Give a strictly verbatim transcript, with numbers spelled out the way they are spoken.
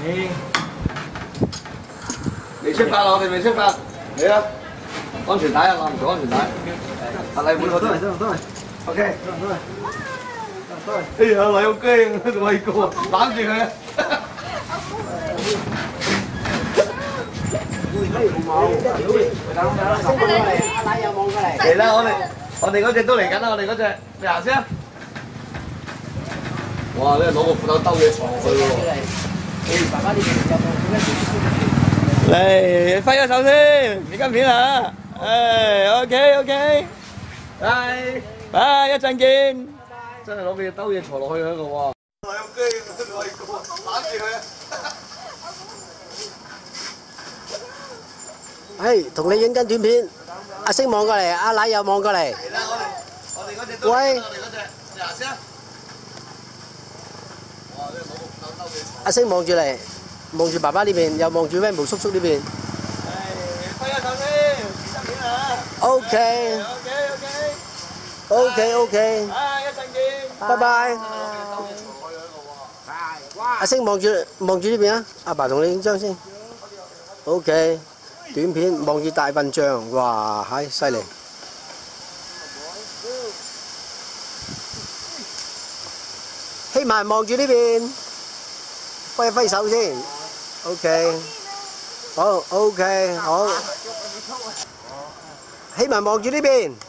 未出發，我哋未出發，嚟啦！安全帶啊，攞唔到安全帶。阿禮妹，我都嚟，都嚟，都嚟。OK。都嚟，都嚟。哎呀，禮好驚，仲係個攬住佢啊！嚟啦！我哋我哋嗰隻都嚟緊啦！我哋嗰隻，你行先啊！哇！呢攞個褲兜兜嘢藏去喎。爸爸呢邊有冇咩事？嚟揮咗手先，你跟片啊！誒 ，OK OK，拜拜，一陣見。真係攞個兜嘢藏落去喺度喎。係好驚，真係個攬住佢啊！ 係，同你影緊短片。阿星望過嚟，阿奶又望過嚟。 嚟啦，我哋我哋嗰隻都，我哋嗰隻，你行先啊！哇！呢攞個褲兜兜嘢藏。 阿星望住嚟，望住爸爸呢邊，又望住咩毛叔叔呢邊。 誒，揮下手先，得片啊 OK。 OK OK。 OK OK。 啊，一陣見。 拜拜。阿星望住望住呢邊啊！阿爸同你影張先。OK。短片望住大笨象，哇！係犀利。希埋望住呢邊，揮一揮手先。OK。好 OK 好。希埋望住呢邊。